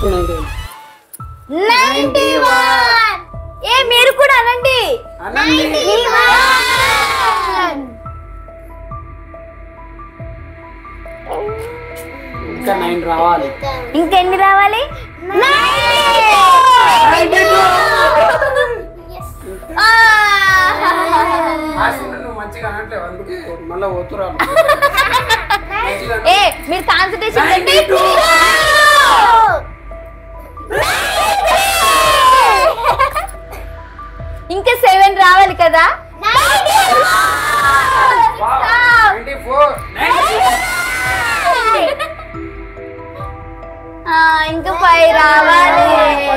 చూడండి 91 ఏ మీరు కూడా అనండి ఇంకా 9 రావాలి ఇంకెన్ని రావాలి మంచిగా అనట్లేదు అందుకే మళ్ళీ పోతురా ఏ మీరు కాన్సంట్రేషన్ ఇంకా 7 రావాలి కదా ఇంకా 5 రావాలి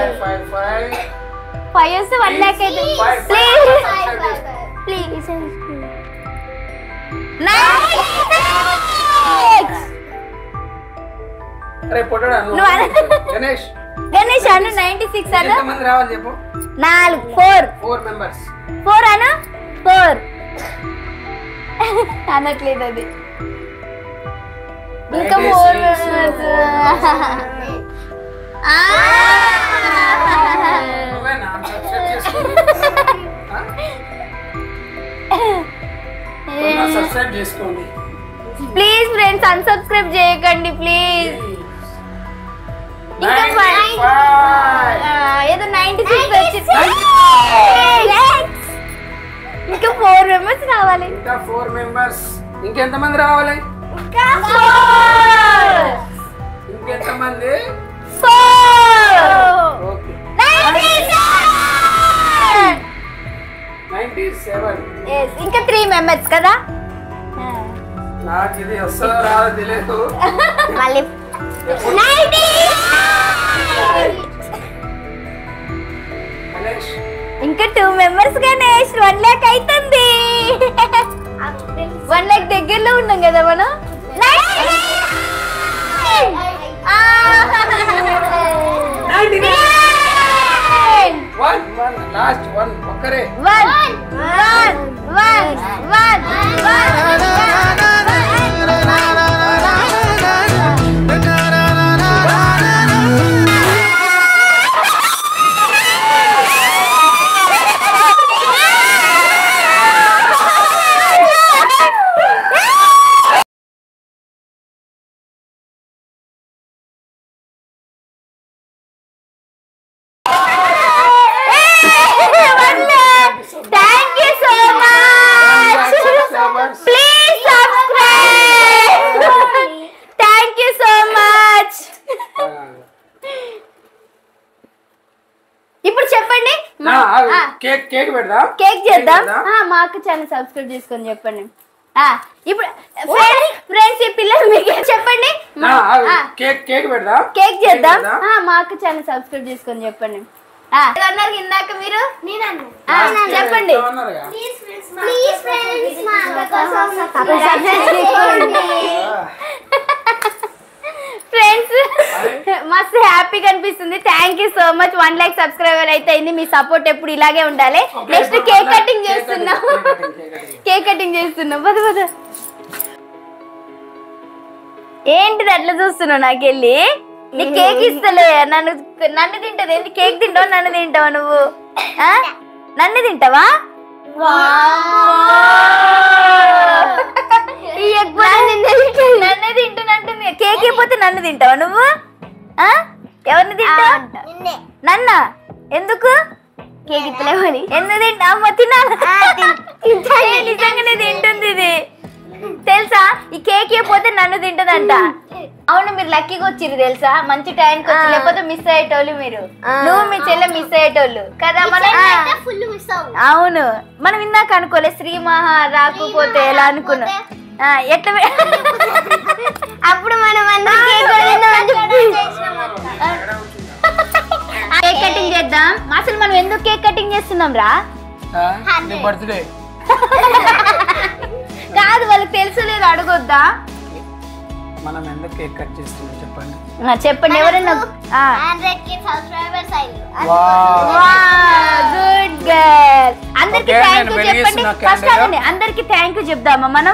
5 వస్తే 1 lakh అయితే ప్లీజ్ గణేష్ అను 96 అను ఎంతమంది రావాలి చెప్పు 4 మెంబర్స్ 4 అను 4 అనట్లేదు అది ఇంకా 4 సబ్స్క్రైబ్ చేసుకోండి ప్లీజ్ ఫ్రెండ్స్ అన్సబ్స్క్రైబ్ చేయకండి ప్లీజ్ ఏదో 96 వచ్చింది ఇంకా 4 మెంబర్స్ రావాలి ఇంకా 4 మెంబర్స్ ఇంకెంతమంది రావాలి ఇంకెంతమంది 4 ఓకే 97 ఇంకా 3 మెంబర్స్ కదా నాకు ఇది వస్తుందో రాదో తెలియదు మళ్ళీ 90 గణేష్ ఇంకా 2 మెంబర్స్ గణేష్ 1 lakh అవుతుంది 1 lakh దగ్గరలో ఉన్నాం కదా మనం లాస్ట్ 1 ఒక్కరే కేక్ చేద్దాం మా అక్క ఛానల్ సబ్స్క్రైబ్ చేసుకొని చెప్పండి ఇప్పుడు ఫ్రెండ్స్ ఈ పిల్లలు మీకు చెప్పండి కేక్ చేద్దాం మా అక్క ఛానల్ సబ్స్క్రైబ్ చేసుకొని చెప్పండి అన్నారు ఇందాక మీరు చెప్పండి ఫ్రెండ్స్ మస్తు హ్యాపీగా అనిపిస్తుంది thank you so much 1 lakh subscriber అయితే అయింది మీ సపోర్ట్ ఎప్పుడు ఇలాగే ఉండాలి నెక్స్ట్ కేక్ కటింగ్ చేస్తున్నాం పద పద ఏంటిది అట్లా చూస్తున్నావు నాకెళ్ళి నీ కేక్ ఇస్తలే నన్ను తింటది ఏంటి కేక్ తింటావా నన్ను తింటావా నువ్వు నన్ను తింటావా నన్నే తింటున్నట్టుంది కేక్ అయిపోతే నన్ను తింటావా నువ్వు ఎవరిని తింటావా నన్న ఎందుకు కేక్ ఇస్తలేమని ఎందుకు తింటా అమ్మ తినాలి నిజంగానే తింటుంది ఇది తెలుసా ఈ కేక్ అయిపోతే నన్ను తింటదంట అవును మీరు లక్కీగా వచ్చిర్రు తెలుసా మంచి టైంకి వచ్చి లేకపోతే మిస్ అయ్యేటోళ్ళు మీరు నువ్వు మీ చెల్లె మిస్ అయ్యేటోళ్ళు కదా అవును మనం ఇందాక అనుకోలే శ్రీ మహా రాకపోతే ఎలా అనుకున్నాం ఎట్లా అప్పుడు మనం కేక్ కటింగ్ చేద్దాం అసలు మనం ఎందుకు కేక్ కటింగ్ చేస్తున్నాం రా బర్త్డే కాదు వాళ్ళకి తెలుసు లేదు అడగొద్దా మనం ఎందుకు కేక్ కట్ చేస్తున్నాం చెప్పండి చెప్పండి ఎవరైనా గుడ్ గర్ల్ అందరికి థ్యాంక్ యూ చెప్పండి ఫస్ట్ అదండి అందరికి థ్యాంక్ యూ చెప్దామా మనం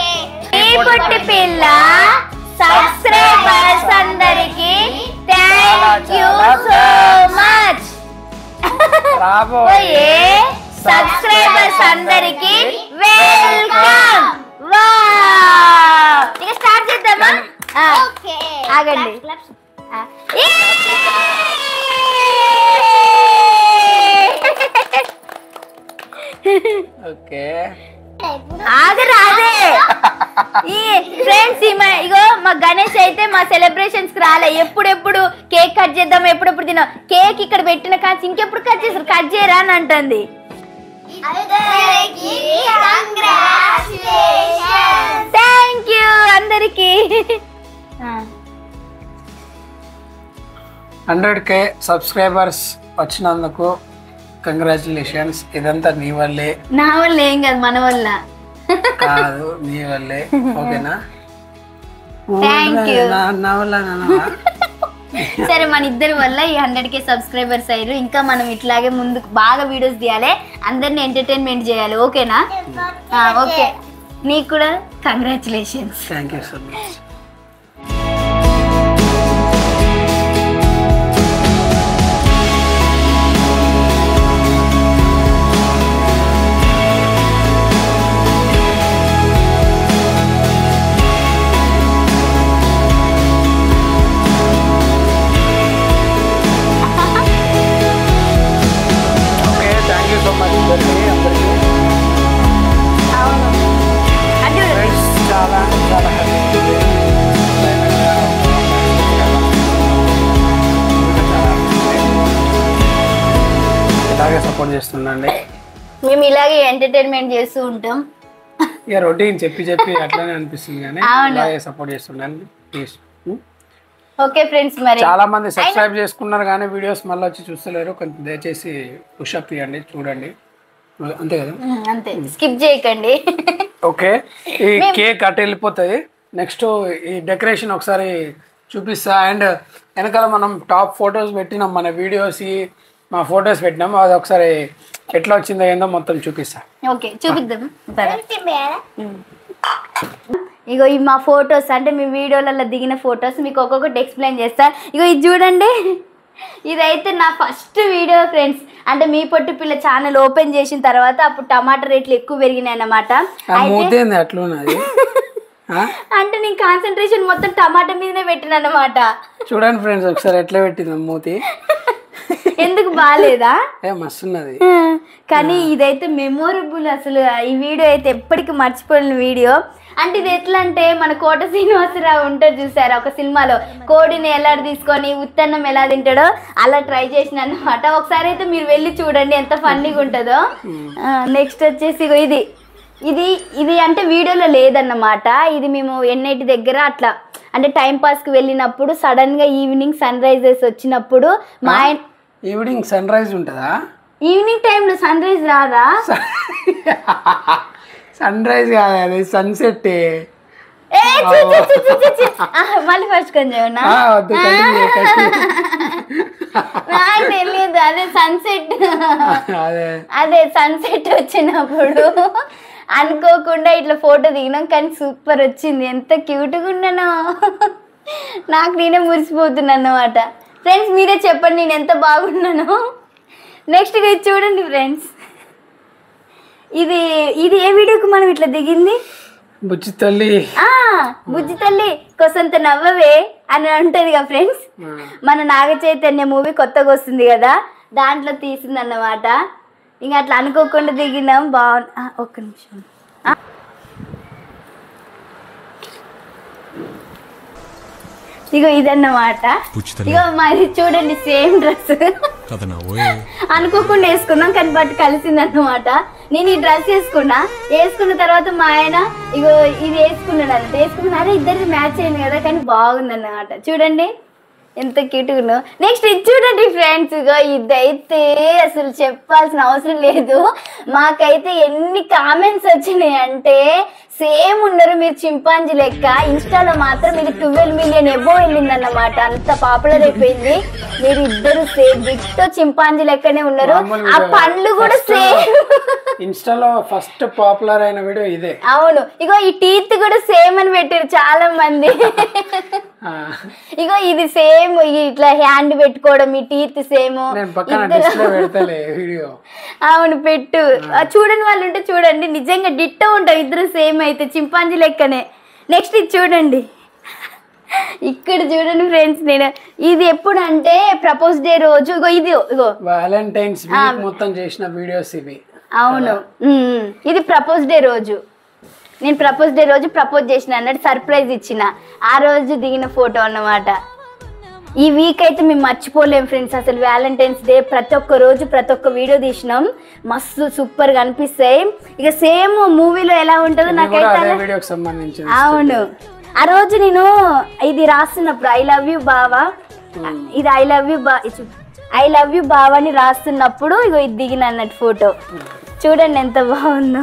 ఈ పొట్టి పిల్ల సబ్స్క్రైబర్స్ అందరికి thank thank you so much. రాబోయే సబ్స్క్రైబర్స్ అందరికి వెల్కమ్. వావ్, ఇక స్టార్ట్ చేద్దామా? ఆగండి. ఓకే ఆగరాదే. ఈ ఫ్రెండ్స్ ఇగో మా గణేష్ అయితే మా సెలబ్రేషన్స్ కి రాలే. ఎప్పుడెప్పుడు కేక్ కట్ చేద్దాం, ఎప్పుడెప్పుడు తిన్నాం. కేక్ ఇక్కడ పెట్టిన కాచి ఇంకెప్పుడు కట్ చేస్తారు, కట్ చేయరా అని అంటుంది. థ్యాంక్ యూ అందరికి. 100K సబ్స్క్రైబర్స్ వచ్చినందుకు కంగ్రాచులేషన్స్. ఇదంతా నీ వల్లే. నా వల్ల ఏం కాదు, మన వల్ల. కాదు, నీ వల్లే. ఓకేనా? Thank you. నా వల్ల. సరే, మన ఇద్దరి వల్ల ఈ 100K సబ్స్క్రైబర్స్ అయ్యారు. ఇంకా మనం ఇట్లాగే ముందుకు బాగా వీడియోస్ తీయాలి, అందరిని ఎంటర్టైన్మెంట్ చేయాలి. ఓకేనా? ఓకే, నీకు కూడా congratulations. Thank you so much. Support చేస్తుండండి. మేము ఇలాగే ఎంటర్టైన్మెంట్ చేస్తూ ఉంటాం. ఇక రొటీన్ చెప్పి అట్లానే అనిపిస్తుంది కానీ ఇలాగే సపోర్ట్ చేస్తుండండి ప్లీజ్. ఓకే ఫ్రెండ్స్, మరి చాలా మంది సబ్స్క్రైబ్ చేసుకున్నారు కానీ వీడియోస్ మళ్ళీ వచ్చి చూస్తలేరు. కొంచెం దయచేసి పుషప్ ఇవ్వండి, చూడండి. అంతే కదా? అంతే, స్కిప్ చేయకండి. ఓకే, ఈ కేక్ అటు వెళ్ళిపోతుంది. నెక్స్ట్ ఈ డెకరేషన్ ఒకసారి చూపిస్తా. అండ్ వెనకాల మనం టాప్ ఫొటోస్ పెట్టినాం, మన వీడియోస్ మా ఫొటోస్ పెట్టినాం. అది ఒకసారి ఎట్లా వచ్చిందో ఏందో మొత్తం చూపిస్తా. ఓకే, చూపిద్దాం. ఇగో ఈ మా ఫొటోస్, అంటే మీ వీడియోలలో దిగిన ఫొటోస్ మీకు ఒక్కొక్కటి ఎక్స్ప్లెయిన్ చేస్తాను. ఇగో ఇది చూడండి, ఇదైతే నా ఫస్ట్ వీడియో ఫ్రెండ్స్. అంటే మీ పొట్టి పిల్ల ఛానల్ ఓపెన్ చేసిన తర్వాత అప్పుడు టమాటా రేట్లు ఎక్కువ పెరిగినాయి అన్నమాట. అంటే నేను కాన్సన్ట్రేషన్ మొత్తం టమాటా మీదనే పెట్టిన అన్నమాట. చూడండి ఫ్రెండ్స్, ఒకసారి ఎట్లా పెట్టింది మూతి. ఎందుకు బాగాలేదా? మస్తున్నది. కానీ ఇదైతే మెమొరబుల్. అసలు ఈ వీడియో అయితే ఎప్పటికీ మర్చిపోయిన వీడియో. అంటే ఇది ఎట్లా అంటే మన కోట శ్రీనివాసరావు ఉంటాడు చూసారా ఒక సినిమాలో, కోడిని ఎలా తీసుకొని ఉత్తన్నం ఎలా తింటాడో అలా ట్రై చేసిన అన్నమాట. ఒకసారి అయితే మీరు వెళ్ళి చూడండి ఎంత ఫన్నీగా ఉంటుందో. నెక్స్ట్ వచ్చేసి ఇది ఇది ఇది అంటే వీడియోలో లేదన్నమాట. ఇది మేము ఎన్ఐటి దగ్గర అట్లా అంటే టైం పాస్కి వెళ్ళినప్పుడు సడన్గా ఈవినింగ్ సన్ రైజెస్ వచ్చినప్పుడు మా ఈవినింగ్ సన్ రైజ్ ఉంటుందా? ఈవినింగ్ టైంలో సన్ రైజ్ రాదా? సన్ రైజ్ కాదు, అది సన్సెట్. మళ్ళీ ఫస్ట్ కొంచెం తెలియదు. అదే సన్సెట్, అదే సన్సెట్ వచ్చినప్పుడు అనుకోకుండా ఇట్లా ఫోటో దిగినాం. కానీ సూపర్ వచ్చింది, ఎంత క్యూట్గా ఉన్నానో. నాకు నేనే మురిసిపోతున్నాను అన్నమాట. ఫ్రెండ్స్ మీరే చెప్పండి నేను ఎంత బాగున్నాను. నెక్స్ట్ ఇది చూడండి ఫ్రెండ్స్, ఇది ఇది ఏ వీడియోకి మనం ఇట్లా దిగింది? బుజ్జి తల్లి, బుజ్జి తల్లి కొసంత నవ్వవే అని ఉంటుంది కదా ఫ్రెండ్స్. మన నాగ చైతన్య మూవీ కొత్తగా వస్తుంది కదా, దాంట్లో తీసింది అన్నమాట. ఇంకా అట్లా అనుకోకుండా దిగినాం. బాగుంది. ఒక్క నిమిషం. ఇగో ఇదన్నమాట. ఇగో మాది చూడండి సేమ్ డ్రెస్. అనుకోకుండా వేసుకున్నాం కానీ బట్ కలిసింది అన్నమాట. నేను ఈ డ్రెస్ వేసుకున్న తర్వాత మా ఆయన ఇగో ఇది వేసుకున్నాడు అన్నమాట. వేసుకున్నా అదే ఇద్దరికి మ్యాచ్ అయింది కదా, కానీ బాగుంది అన్నమాట. చూడండి ఎంత క్యూట్గా ఉన్నావు. నెక్స్ట్ ఇది చూడండి ఫ్రెండ్స్, ఇగో ఇదైతే అసలు చెప్పాల్సిన అవసరం లేదు. మాకైతే ఎన్ని కామెంట్స్ వచ్చినాయి అంటే సేమ్ ఉన్నారు మీరు చింపాంజీ లెక్క. ఇన్స్టాలో మాత్రం ఇది 12 మిలియన్ ఎబో వెళ్ళింది అన్నమాట. అంత పాపులర్ అయిపోయింది. మీరు ఇద్దరు సేమ్ బిట్టో చింపాంజీ లెక్కనే ఉన్నారు. ఆ పండ్లు కూడా సేమ్. ఇన్స్టాలో ఫస్ట్ పాపులర్ అయిన వీడియో ఇదే. అవును, ఇగో ఈ టీత్ కూడా సేమ్ అని పెట్టారు చాలా మంది. ఇగో ఇది సేమ్ ఇట్లా హ్యాండ్ పెట్టుకోవడం ఈ టీత్ సేమ్. అవును పెట్టు, చూడని వాళ్ళు ఉంటే చూడండి, నిజంగా డిట్టో ఉంటాం ఇద్దరు సేమ్ అయితే, చింపాంజీ లెక్కనే. నెక్స్ట్ ఇది చూడండి, ఇక్కడ చూడండి ఫ్రెండ్స్, నేను ఇది ఎప్పుడు అంటే ప్రపోజ్ డే రోజు, ఇగో ఇది ఇగో వాలంటైన్స్ మొత్తం చేసిన వీడియోస్ ఇవి. అవును, ఇది ప్రపోజ్ డే రోజు, నేను ప్రపోజ్ డే రోజు ప్రపోజ్ చేసిన అన్నట్టు సర్ప్రైజ్ ఇచ్చిన, ఆ రోజు దిగిన ఫోటో అన్నమాట. ఈ వీక్ అయితే మేము మర్చిపోలేం ఫ్రెండ్స్, అసలు వ్యాలంటైన్స్ డే ప్రతి ఒక్క రోజు ప్రతి ఒక్క వీడియో తీసినాం, మస్తు సూపర్ గా అనిపిస్తాయి. ఇక సేమ్ మూవీలో ఎలా ఉంటుందో నాకైతే. అవును, ఆ రోజు నేను ఇది రాస్తున్నప్పుడు ఐ లవ్ యూ బావా, ఇది ఐ లవ్ యూ బావా అని రాస్తున్నప్పుడు ఇగో ఇది దిగిన అన్నట్టు ఫోటో చూడండి ఎంత బాగుందో.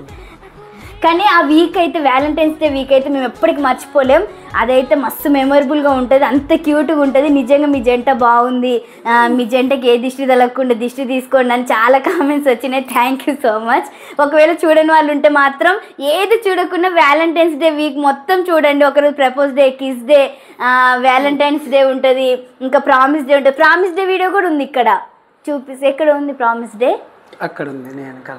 కానీ ఆ వీక్ అయితే వ్యాలంటైన్స్ డే వీక్ అయితే మేము ఎప్పటికీ మర్చిపోలేం, అదైతే మస్తు మెమొరబుల్గా ఉంటుంది, అంత క్యూట్గా ఉంటుంది. నిజంగా మీ జంట బాగుంది, మీ జంటకి ఏ దిష్టి తగలకుండా దిష్టి తీసుకోండి అని చాలా కామెంట్స్ వచ్చినాయి. Thank you so much. ఒకవేళ చూడని వాళ్ళు ఉంటే మాత్రం ఏది చూడకుండా వ్యాలంటైన్స్ డే వీక్ మొత్తం చూడండి. ఒకరోజు propose day, kiss day, valentine's day ఉంటుంది, ఇంకా ప్రామిస్ డే ఉంటుంది. ప్రామిస్ డే వీడియో కూడా ఉంది ఇక్కడ, చూపిస్తే ఎక్కడ ఉంది ప్రామిస్ డే, అక్కడ ఉంది వెనకాల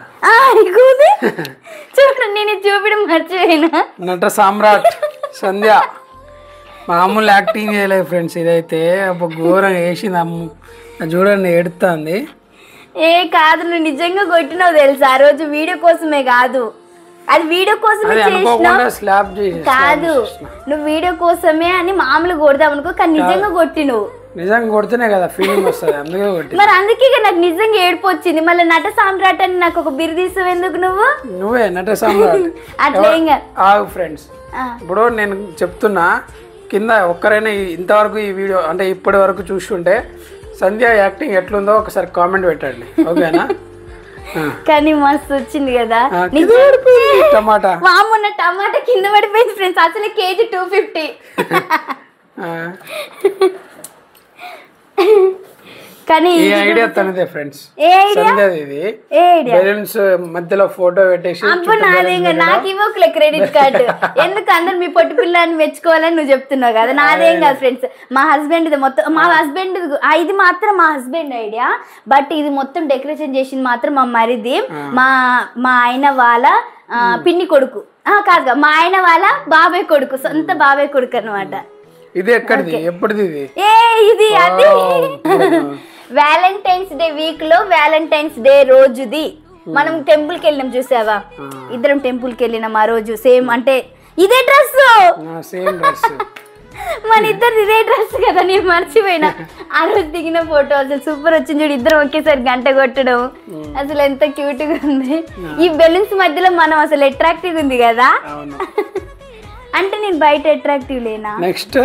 చూడండి. నేను చూపడం మర్చిపోయినా. నట సామ్రాట్ సంధ్య మామూలు యాక్టింగ్ చేయలేదు ఫ్రెండ్స్, ఇదైతే ఒక ఘోరంగా వేసింది. చూడండి ఏడుతుంది. ఏ కాదు, నువ్వు నిజంగా కొట్టినావు తెలుసా, ఆ రోజు వీడియో కోసమే కాదు, అది వీడియో కోసమే చేసినావు కాదు, నువ్వు వీడియో కోసమే అని మామూలు కొడదాం అనుకో, కానీ నిజంగా కొట్టినవు. నిజంగా కొడితేనే కదా ఫీలింగ్ వస్తుంది, అందుకే కొట్టి. మరి అందుకే నాకు నిజంగా ఏడుపు వచ్చింది. మళ్ళీ నట సామ్రాట్ అని నాకు ఒక బిరుదీస్తావు ఎందుకు నువ్వు? నువ్వే నట సామ్రాట్. అట్లా ఇంకా ఫ్రెండ్స్, ఇప్పుడు నేను చెప్తున్నా, కింద ఒక్కరైనా ఇంతవరకు ఈ వీడియో అంటే ఇప్పటి వరకు చూస్తుంటే సంధ్య యాక్టింగ్ ఎట్లుందో ఒకసారి కామెంట్ పెట్టండి, ఓకేనా? కానీ మస్తు వచ్చింది కదా టమాటా. మొన్న టమాటా కింద పడిపోయింది ఫ్రెండ్స్, అసలు కేజీ 250. కానీ ఈ ఐడియా తనదే ఫ్రెండ్స్, బెలూన్స్ మధ్యలో ఫోటో పెట్టేసి. నాకు ఇవ్వకులే క్రెడిట్ కార్డు, ఎందుకు అందరు మీ పొట్టి పిల్లని మెచ్చుకోవాలని నువ్వు చెప్తున్నావు కదా, నాదేం కాదు ఫ్రెండ్స్. మా హస్బెండ్ ఇది మొత్తం, మా హస్బెండ్ ఇది మాత్రం మా హస్బెండ్ ఐడియా, బట్ ఇది మొత్తం డెకరేషన్ చేసింది మాత్రం మా మరిది, మా ఆయన వాళ్ళ పిన్ని కొడుకు, కాదుగా మా ఆయన వాళ్ళ బాబాయ్ కొడుకు, సొంత బాబాయ్ కొడుకు అన్నమాట. ఇది ఎక్కడిది, ఎప్పటిది ఇది? ఇది అది వ్యాలంటైన్స్ డే వీక్ లో వ్యాలంటైన్స్ డే రోజుది. మనం టెంపుల్ కి వెళ్ళినాం చూసావా, ఇద్దరం టెంపుల్ కి వెళ్ళినాం ఆ రోజు, సేమ్ అంటే ఇదే డ్రెస్, మన ఇద్దరు ఇదే డ్రెస్ కదా, నేను మర్చిపోయినా. ఆ రోజు దిగిన ఫోటో అసలు సూపర్ వచ్చింది చూడు, ఇద్దరం ఒకేసారి గంట కొట్టడం, అసలు ఎంత క్యూట్ గా ఉంది. ఈ బెలూన్స్ మధ్యలో మనం అసలు అట్రాక్టివ్ ఉంది కదా, అంటే నేను బయట అట్రాక్టివ్ లేనా? నెక్స్ట్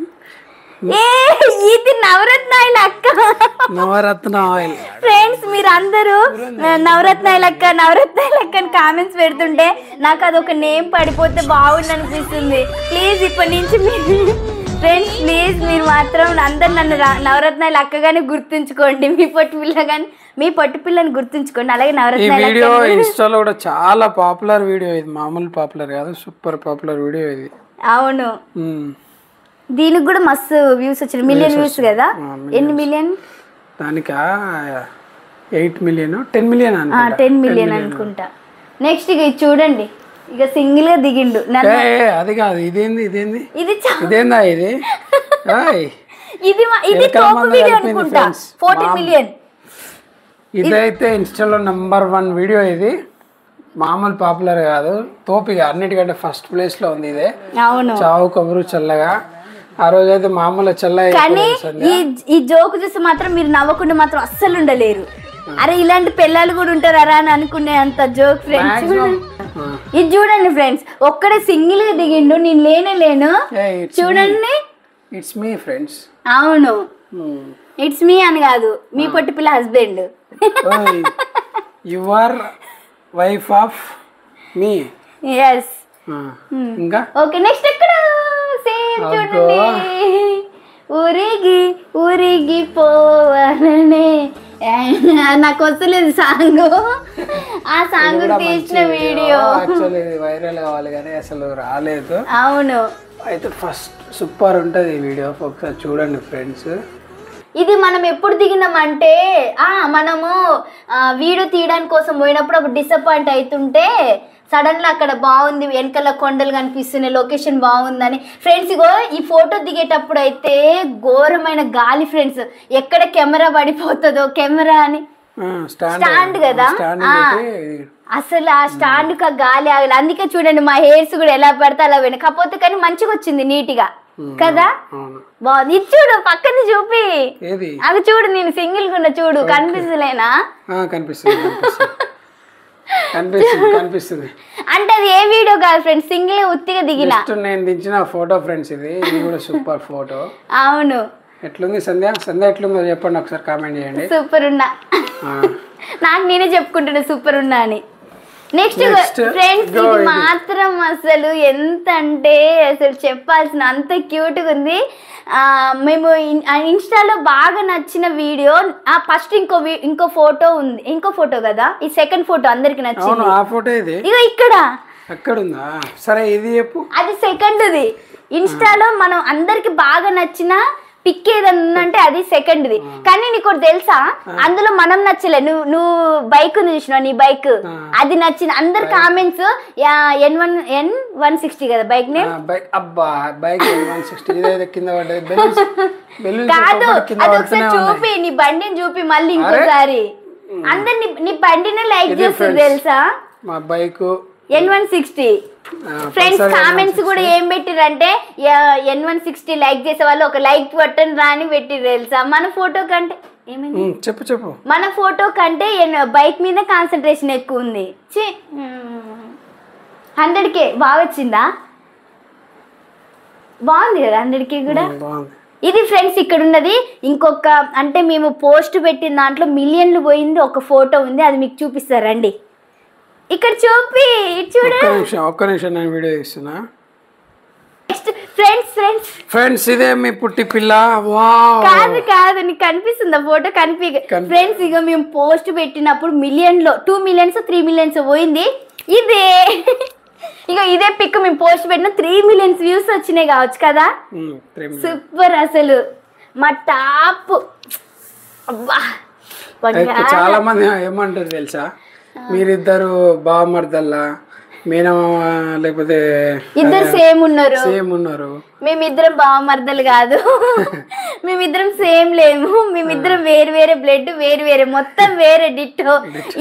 ఇది నవరత్న ఆయిల్ అక్క, నవరత్న ఆయిల్ ఫ్రెండ్స్. మీరు అందరూ నవరత్న ఆయిల్ అక్క అని కామెంట్స్ పెడుతుంటే నాకు అదొక నేమ్ పడిపోతే బాగుంది అనిపిస్తుంది. ప్లీజ్ ఇప్పటి నుంచి మీరు ఫ్రెండ్స్, ప్లీజ్ మీరు మాత్రం అందరు నన్ను నవరత్న ఆయిల్ అక్కగానే గుర్తుంచుకోండి, మీ పొట్టి పిల్లని గుర్తుంచుకోండి. అలాగే నవరత్న వీడియో ఇన్స్టాలో కూడా చాలా పాపులర్ వీడియో, ఇది మామూలు పాపులర్ కాదు, సూపర్ పాపులర్ వీడియో ఇది. అవును, దీనికి కూడా మస్తు వ్యూస్ వచ్చినాయి, మిలియన్ వ్యూస్ కదా. ఎన్ని మిలియన్? దానికి 8 మిలియన్ 10 మిలియన్ 10 మిలియన్ అనుకుంటా. నెక్స్ట్ ఇక చూడండి, ఇక సింగిల్ గా దిగిండు. అది కాదు, ఇదేంది ఇది ఇదేందా ఇది ఇది టాప్ వీడియో అనుకుంటా, 14 మిలియన్. ఇదైతే ఇన్స్టాలో నంబర్ 1 వీడియో, ఇది మామూలు పాపులర్ కాదు, తోపిగా అన్నిటికంటే ఫస్ట్ ప్లేస్ లో ఉంది ఇదే. అవును, చావు కబురు చల్లగా, ఆ రోజు అయితే మామూలు చల్లగా. కానీ ఈ జోక్ చూసి మాత్రం మీరు నవ్వకుండా మాత్రం అస్సలు ఉండలేరు. అరే ఇలాంటి పిల్లలు కూడా ఉంటారా అని అనుకునే అంత జోక్ ఫ్రెండ్స్. ఇది చూడండి ఫ్రెండ్స్, ఒక్కడే సింగిల్ గా దిగిండు, నేను లేను చూడండి. It's me friends. అవును, ఇట్స్ మీ అని కాదు, మీ పొట్టి పిల్ల husband. You are wife of me. yes. ఇంకా ఓకే, నెక్స్ట్ ఎక్కడ సేమ్ చూడండి, ఊరిగి పోవాలనే, నాకు వస్తలేదు సాంగ్, ఆ సాంగ్ తీసిన వీడియో వైరల్ కావాలి కానీ అసలు రాలేదు. అవును, అయితే ఫస్ట్ సూపర్ ఉంటుంది ఈ వీడియో, ఒకసారి చూడండి ఫ్రెండ్స్. ఇది మనం ఎప్పుడు దిగినామంటే మనము వీడియో తీయడానికి కోసం పోయినప్పుడు అప్పుడు డిసప్పాయింట్ అవుతుంటే సడన్గా అక్కడ బాగుంది, వెనకాల కొండలు కనిపిస్తున్నాయి, లొకేషన్ బాగుందని. ఫ్రెండ్స్ ఇగో ఈ ఫోటో దిగేటప్పుడు అయితే ఘోరమైన గాలి ఫ్రెండ్స్, ఎక్కడ కెమెరా పడిపోతుందో కెమెరా అని స్టాండ్ కదా, అసలు ఆ స్టాండ్ కా గాలి ఆగలి. అందుకే చూడండి మా హెయిర్స్ కూడా ఎలా పడితే అలా పోయినాయి. కాకపోతే కానీ మంచిగా వచ్చింది నీట్గా కదా, బాగుంది. ఇది చూడు పక్కన చూపి, అది చూడు నేను సింగిల్ గున్నా చూడు, కనిపిస్తలేనా? కనిపిస్తుంది అంటే అది ఏ వీడియో కాదు ఫ్రెండ్స్, సింగిల్ ఉత్తిగా దిగిన నేను దించిన ఫోటో ఫ్రెండ్స్. ఇది కూడా సూపర్ ఫోటో. అవును. ఎట్లుంది సంధ్య ఎట్లుందో చెప్పండి ఒకసారి కామెంట్ చేయండి. సూపర్ ఉన్నా, నాకు నేనే చెప్పుకుంటున్నా సూపర్ ఉన్నా అని. నెక్స్ట్ ఫ్రెండ్స్ ఇది మాత్రం అసలు ఎంత అంటే అసలు చెప్పాల్సిన అంత క్యూట్గా ఉంది. మేము ఇన్స్టాలో బాగా నచ్చిన వీడియో ఫస్ట్ ఇంకో ఫోటో ఉంది, ఇంకో ఫోటో కదా ఈ సెకండ్ ఫోటో అందరికి నచ్చింది. ఆ ఫోటో ఇది ఇగో ఇక్కడ ఉందా? సరే ఇది చెప్పు. అది సెకండ్ది. ఇన్స్టాలో మనం అందరికి బాగా నచ్చిన పిక్ ఏదన్నా ఉందంటే అది సెకండ్ది. కానీ నీకు తెలుసా అందులో మనం నచ్చలే, నువ్వు బైక్ చూసినావు, నీ బైక్ అది నచ్చింది. అందరు కామెంట్స్ N160 కదా బైక్ నేమ్. కాదు అది ఒకసారి చూపి, నీ బండిని చూపి మళ్ళీ ఇంకోసారి. అందరు నీ బండినే లైక్ చేస్తుంది తెలుసా, మా బైక్ N160. ఫ్రెండ్స్ కామెంట్స్ కూడా ఏం పెట్టిరంటే N160 లైక్ చేసే వాళ్ళు ఒక లైక్ బటన్ రాని పెట్టిరు తెలుసా. మన ఫోటో కంటే ఏమైంది చెప్పు మన ఫోటో కంటే బైక్ మీద కాన్సన్ట్రేషన్ ఎక్కువ ఉంది. 100K బాగా వచ్చిందా? బాగుంది కదా 100K కూడా. ఇది ఫ్రెండ్స్ ఇక్కడ ఉన్నది ఇంకొక, అంటే మేము పోస్ట్ పెట్టిన దాంట్లో మిలియన్లు పోయింది ఒక ఫోటో ఉంది, అది మీకు చూపిస్తారండి. ఇక్కడ చూపి చూడండి. ఒక్క నిమిషం నేను వీడియో తీస్తున్నా. ఫ్రెండ్స్ ఇదే మీ పుట్టి పిల్ల. కాదు నీకు కనిపిస్తుందా ఫోటో? ఫ్రెండ్స్ ఇక మేము పోస్ట్ పెట్టినప్పుడు మిలియన్లో 2 millions 3 millions పోయింది. ఇదే పిక్ మేము పోస్ట్ పెట్టిన 3 millions వ్యూస్ వచ్చినాయి కావచ్చు కదా. సూపర్ అసలు మా టాప్. చాలా మంది ఏమంటారు తెలుసా, మీరిద్దరు బావమర్దల్లా మేనమామ లేకపోతే ఇద్దరు సేమ్ ఉన్నారు. మేమిద్దరం బావమర్దలు కాదు, మేమిద్దరం సేమ్ లేము, మేమిద్దరం వేరే బ్లడ్ వేరే మొత్తం వేరే డిట్టో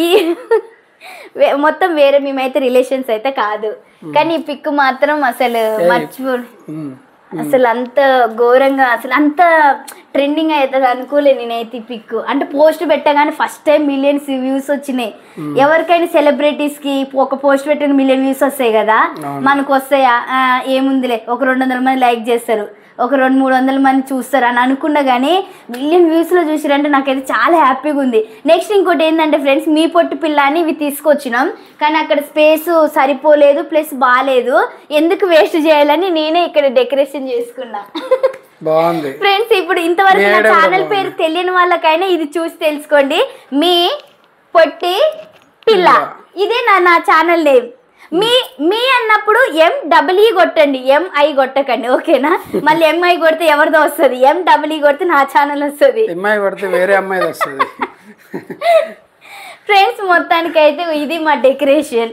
మొత్తం వేరే. మేమైతే రిలేషన్స్ అయితే కాదు, కానీ ఈ పిక్ మాత్రం అసలు అసలు అంత ఘోరంగా అసలు అంత ట్రెండింగ్ అవుతుంది అనుకోలే నేనైతే. ఈ పిక్ అంటే పోస్ట్ పెట్టగానే ఫస్ట్ టైం మిలియన్స్ వ్యూస్ వచ్చినాయి. ఎవరికైనా సెలబ్రిటీస్ కి ఒక పోస్ట్ పెట్టిన మిలియన్ వ్యూస్ వస్తాయి కదా, మనకు వస్తాయా? ఏముందిలే ఒక 200 మంది లైక్ చేస్తారు, ఒక 200-300 మంది చూస్తారు అని అనుకున్నా, కానీ మిలియన్ వ్యూస్లో చూసిరంటే నాకైతే చాలా హ్యాపీగా ఉంది. నెక్స్ట్ ఇంకోటి ఏంటంటే ఫ్రెండ్స్, మీ పొట్టి పిల్ల అని ఇవి తీసుకొచ్చినాం, కానీ అక్కడ స్పేస్ సరిపోలేదు, ప్లస్ బాగాలేదు, ఎందుకు వేస్ట్ చేయాలని నేనే ఇక్కడ డెకరేషన్ చేసుకున్నా. బాగుంది ఫ్రెండ్స్. ఇప్పుడు ఇంతవరకు నా ఛానల్ పేరు తెలియని వాళ్ళకైనా ఇది చూసి తెలుసుకోండి, మీ పొట్టి పిల్ల. ఇదే నా ఛానల్ నేమ్. మీ అన్నప్పుడు MEE కొట్టండి, MI కొట్టకండి, ఓకేనా? మళ్ళీ MI కొడితే ఎవరిదో వస్తుంది, MEE కొడితే నా ఛానల్ వస్తుంది, MI కొడితే వేరే అమ్మాయి వస్తుంది. ఫ్రెండ్స్ మొత్తానికి అయితే ఇది మా డెకరేషన్.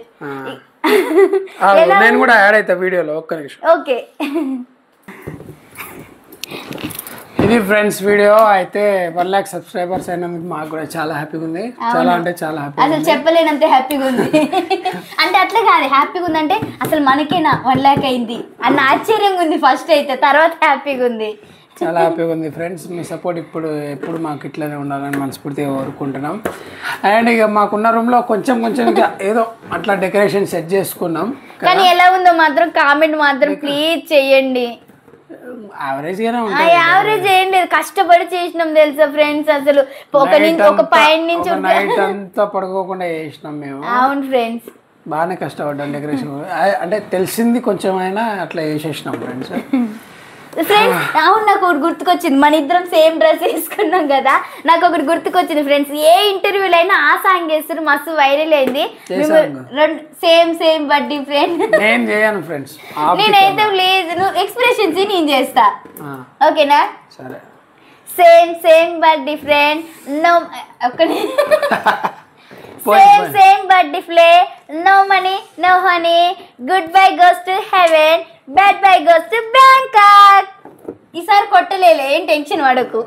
నేను కూడా యాడ్ అవుతా వీడియోలో, ఒక్క నిమిషం. ఓకే. ఇది ఫ్రెండ్స్ వీడియో అయితే 1 lakh సబ్స్క్రైబర్స్ అయినందుకు మాకు కూడా చాలా హ్యాపీగా ఉంది. చాలా అంటే చాలా హ్యాపీ, అసలు చెప్పలేనంత హ్యాపీగా ఉంది. అంటే అట్లా కాదు, హ్యాపీగా ఉంది అంటే అసలు మనకేనా 1 lakh అయింది అన్న ఆశ్చర్యంగా ఉంది ఫస్ట్, అయితే తర్వాత హ్యాపీగా ఉంది, చాలా హ్యాపీగా ఉంది. ఫ్రెండ్స్ మీ సపోర్ట్ ఎప్పుడు మాకు ఇట్లానే ఉండాలని మనస్ఫూర్తిగా కోరుకుంటున్నాం. అండ్ ఇక మాకున్న రూమ్లో కొంచెం ఏదో అట్లా డెకరేషన్ సెట్ చేసుకున్నాం, కానీ ఎలా ఉందో మాత్రం కామెంట్ మాత్రం ప్లీజ్ చెయ్యండి. యావరేజ్ ఏం లేదు, కష్టపడి చేసినాం తెలుసా ఫ్రెండ్స్. అసలు ఒక పైన నుంచి నైట్ అంతా పడుకోకుండా చేసినాం మేము. అవును ఫ్రెండ్స్, బాగానే కష్టపడ్డాం డెకరేషన్. అంటే తెలిసింది కొంచెం అయినా అట్లా చేసేసినాం ఫ్రెండ్స్. ఫ్రెండ్స్ అవును నాకు ఒకటి గుర్తుకొచ్చింది, మన ఇద్దరం సేమ్ డ్రెస్ వేసుకున్నాం కదా, నాకు ఒకటి గుర్తుకొచ్చింది ఫ్రెండ్స్. ఏ ఇంటర్వ్యూలో అయినా ఆ సాంగ్ చేస్తారు, మస్తు వైరల్ అయింది. మేము రెండు సేమ్ బట్ డిఫరెంట్. నేనైతే లేదు, నువ్వు ఎక్స్ప్రెషన్స్ నేను చేస్తా, ఓకేనా? సరే. సేమ్ బట్ డిఫరెంట్, నో ఒకటి same but different, no money no honey, good bye goes to heaven, bad bye goes to Bangkok. ఈసారి కొట్టలేలే, ఏం టెన్షన్ పడకు.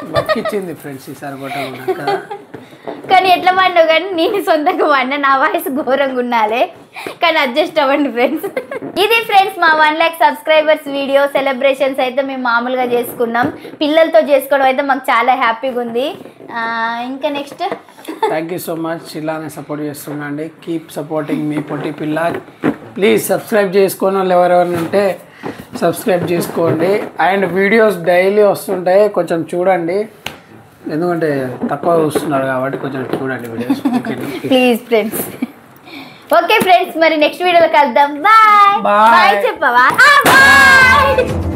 కానీ ఎట్లా పడినావు కానీ నేను సొంతంగా పడినా, నా వాయిస్ ఘోరంగా ఉండాలి కానీ అడ్జస్ట్ అవ్వండి ఫ్రెండ్స్. ఇది ఫ్రెండ్స్ మా 1 lakh సబ్స్క్రైబర్స్ వీడియో సెలబ్రేషన్స్ అయితే మేము మామూలుగా చేసుకున్నాం, పిల్లలతో చేసుకోవడం అయితే మాకు చాలా హ్యాపీగా ఉంది. ఇంకా next thank you so much, ఇలానే సపోర్ట్ చేస్తుండండి, కీప్ సపోర్టింగ్ మీ పొట్టి పిల్ల. ప్లీజ్ సబ్స్క్రైబ్ చేసుకోని వాళ్ళు ఎవరెవరిని ఉంటే సబ్స్క్రైబ్ చేసుకోండి. అండ్ వీడియోస్ డైలీ వస్తుంటాయి, కొంచెం చూడండి, ఎందుకంటే తక్కువ చూస్తున్నారు కాబట్టి కొంచెం చూడండి videos please friends. Okay friends, మరి నెక్స్ట్ వీడియోలో కలుద్దాం. బాయ్ బాయ్ చెప్పవా? బాయ్.